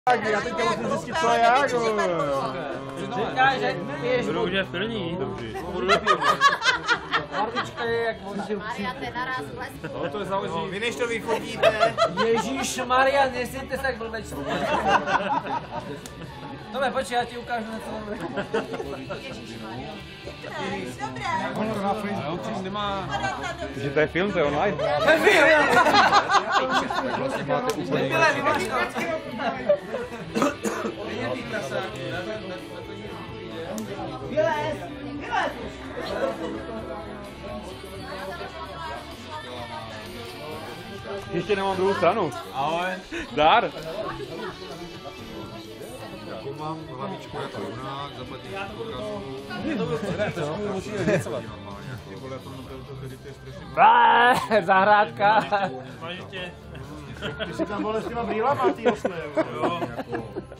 Já teď musím zjistit, co je jak. Říká, že piješ Budu už plný. Budu nepít. Barvička je jak voda. Maria, to je naraz blesk. No to je založí. Vy než to vychodíte. Ježíš Maria, nesejte se jak blbečku. Dobre, počkej, já ti ukážu na co. Dobré. Ale určitě nemá... Že to je film, to je online. Nebyle, nemáš to. Vylez, vylez. Ještě nemám druhou stranu. Ale... Zdar. Mám hlavičku jako junák, zaplatím pokazu. Musíme věcovat. Zahrádka. Máš ještě... Ty jsi tam byl s těma brýlama, ty osle. Jo.